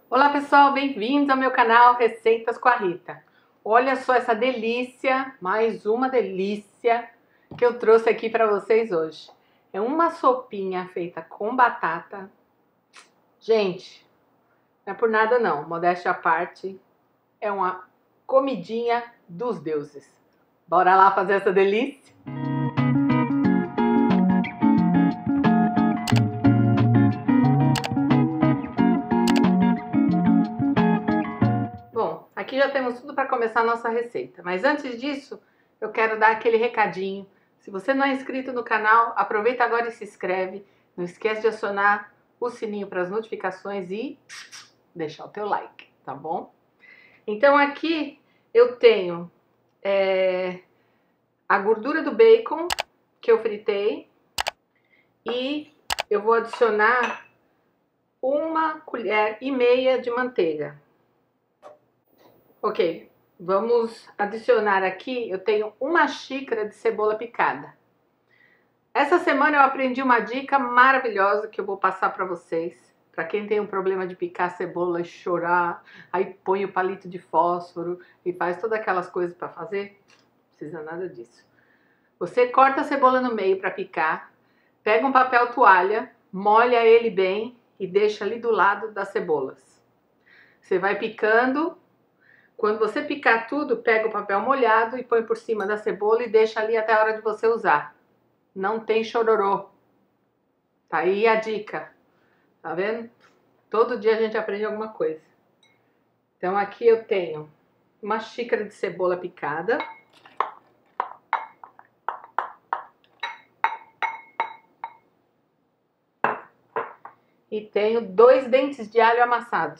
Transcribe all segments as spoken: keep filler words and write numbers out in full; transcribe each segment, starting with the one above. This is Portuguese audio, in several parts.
Olá pessoal, bem-vindos ao meu canal Receitas com a Rita. Olha só essa delícia, mais uma delícia que eu trouxe aqui para vocês hoje. É uma sopinha feita com batata. Gente, não é por nada não, modéstia à parte, é uma comidinha dos deuses. Bora lá fazer essa delícia? Bom, aqui já temos tudo para começar a nossa receita, mas antes disso eu quero dar aquele recadinho. Se você não é inscrito no canal, aproveita agora e se inscreve. Não esquece de acionar o sininho para as notificações e deixar o teu like, tá bom? Então aqui eu tenho é, a gordura do bacon que eu fritei e eu vou adicionar uma colher e meia de manteiga. Ok, vamos adicionar aqui, eu tenho uma xícara de cebola picada. Essa semana eu aprendi uma dica maravilhosa que eu vou passar para vocês. Para quem tem um problema de picar cebola e chorar, aí põe o palito de fósforo e faz todas aquelas coisas para fazer, não precisa nada disso. Você corta a cebola no meio para picar, pega um papel toalha, molha ele bem e deixa ali do lado das cebolas. Você vai picando. Quando você picar tudo, pega o papel molhado e põe por cima da cebola e deixa ali até a hora de você usar. Não tem chororô. Tá aí a dica. Tá vendo? Todo dia a gente aprende alguma coisa. Então aqui eu tenho uma xícara de cebola picada. E tenho dois dentes de alho amassado.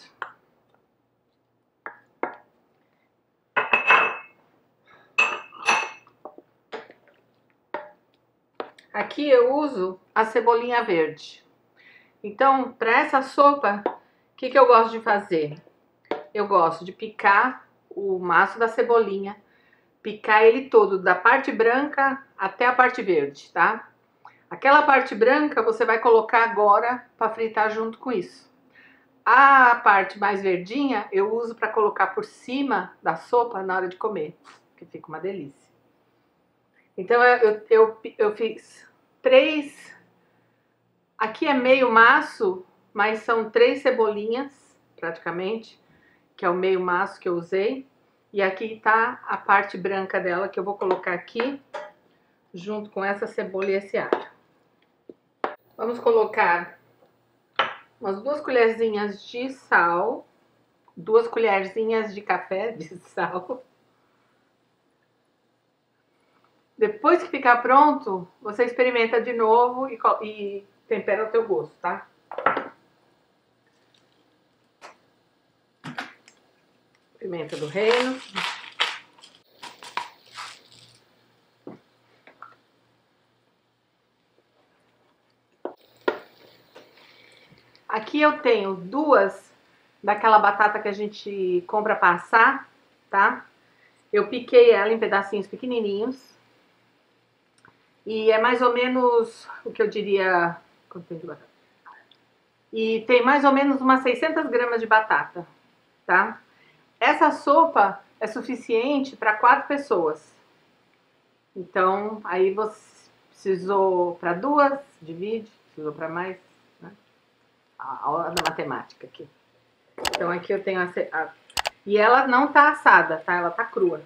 Aqui eu uso a cebolinha verde. Então, para essa sopa, o que, que eu gosto de fazer? Eu gosto de picar o maço da cebolinha, picar ele todo, da parte branca até a parte verde, tá? Aquela parte branca você vai colocar agora para fritar junto com isso. A parte mais verdinha eu uso para colocar por cima da sopa na hora de comer, que fica uma delícia. Então eu, eu, eu fiz três, aqui é meio maço, mas são três cebolinhas praticamente, que é o meio maço que eu usei. E aqui tá a parte branca dela que eu vou colocar aqui, junto com essa cebola e esse alho. Vamos colocar umas duas colherzinhas de sal, duas colherzinhas de café de sal. Depois que ficar pronto, você experimenta de novo e, e tempera o teu gosto, tá? Pimenta do reino. Aqui eu tenho duas daquela batata que a gente compra para assar, tá? Eu piquei ela em pedacinhos pequenininhos. E é mais ou menos o que eu diria... Quanto tem de batata? E tem mais ou menos umas seiscentas gramas de batata, tá? Essa sopa é suficiente para quatro pessoas. Então, aí você precisou para duas, divide, precisou para mais, né? A hora da matemática aqui. Então aqui eu tenho a, a... E ela não tá assada, tá? Ela tá crua.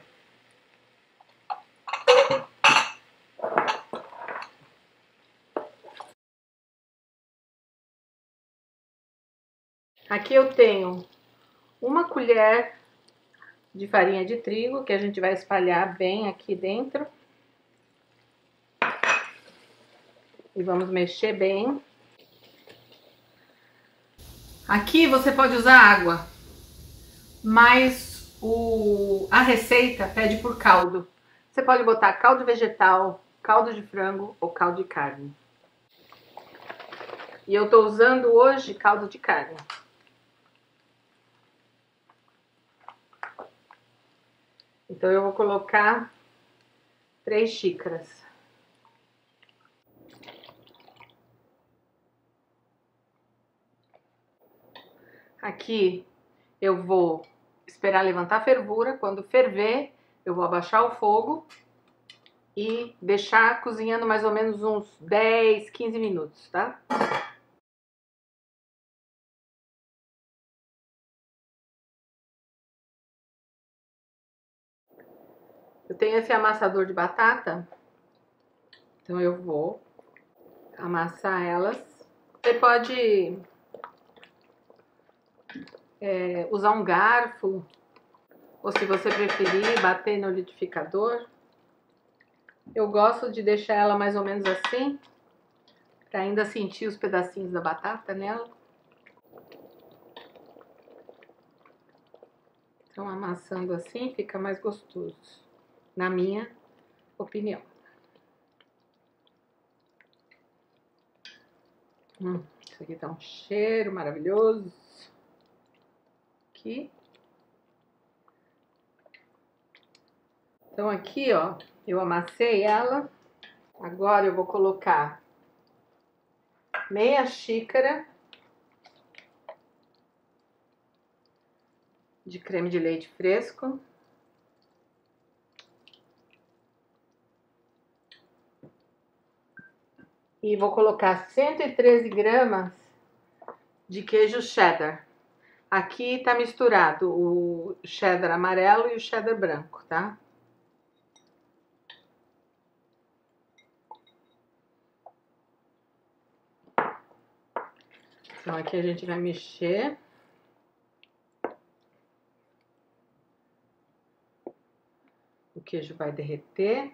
Aqui eu tenho uma colher de farinha de trigo, que a gente vai espalhar bem aqui dentro. E vamos mexer bem. Aqui você pode usar água, mas o, a receita pede por caldo. Você pode botar caldo vegetal, caldo de frango ou caldo de carne. E eu tô usando hoje caldo de carne. Então eu vou colocar três xícaras. Aqui eu vou esperar levantar a fervura. Quando ferver, eu vou abaixar o fogo e deixar cozinhando mais ou menos uns dez, quinze minutos, tá? Eu tenho esse amassador de batata, então eu vou amassar elas. Você pode é, usar um garfo, ou se você preferir, bater no liquidificador. Eu gosto de deixar ela mais ou menos assim, para ainda sentir os pedacinhos da batata nela. Então, amassando assim fica mais gostoso, na minha opinião. Hum, isso aqui tá um cheiro maravilhoso. Aqui. Então aqui, ó, eu amassei ela. Agora eu vou colocar meia xícara de creme de leite fresco. E vou colocar cento e treze gramas de queijo cheddar. Aqui tá misturado o cheddar amarelo e o cheddar branco, tá? Então aqui a gente vai mexer. O queijo vai derreter.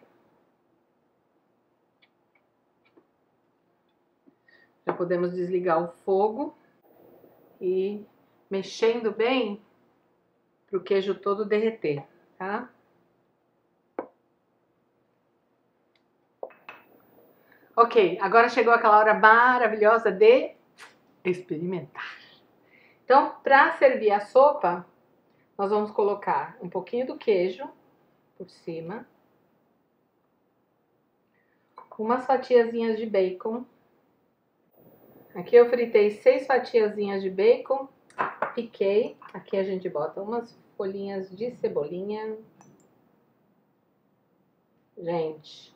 Já podemos desligar o fogo e mexendo bem para o queijo todo derreter, tá? Ok, agora chegou aquela hora maravilhosa de experimentar. Então, para servir a sopa, nós vamos colocar um pouquinho do queijo por cima, umas fatiazinhas de bacon. Aqui eu fritei seis fatiazinhas de bacon, piquei. Aqui a gente bota umas folhinhas de cebolinha. Gente,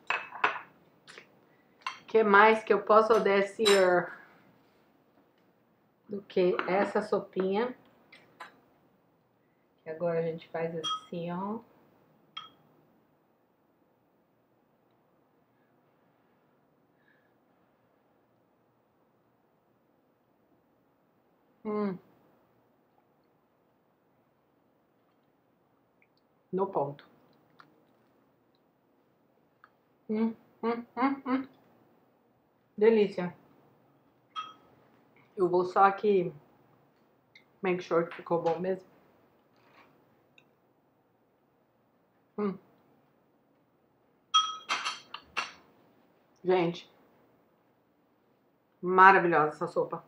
o que mais que eu posso oferecer do que essa sopinha? E agora a gente faz assim, ó. Hum. No ponto. Hum, hum, hum, hum. Delícia. Eu vou só aqui make sure que ficou bom mesmo. Hum. Gente, maravilhosa essa sopa.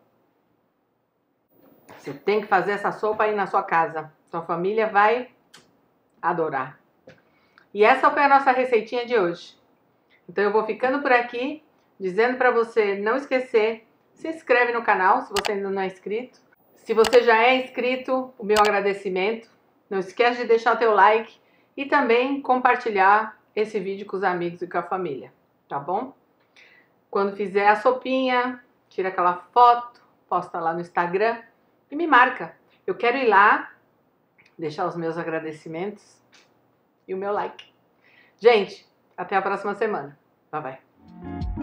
Você tem que fazer essa sopa aí na sua casa. Sua família vai adorar. E essa foi a nossa receitinha de hoje. Então eu vou ficando por aqui, dizendo para você não esquecer, se inscreve no canal se você ainda não é inscrito. Se você já é inscrito, o meu agradecimento. Não esquece de deixar o teu like e também compartilhar esse vídeo com os amigos e com a família, tá bom? Quando fizer a sopinha, tira aquela foto, posta lá no Instagram e me marca. Eu quero ir lá, deixar os meus agradecimentos e o meu like. Gente, até a próxima semana. Bye, bye.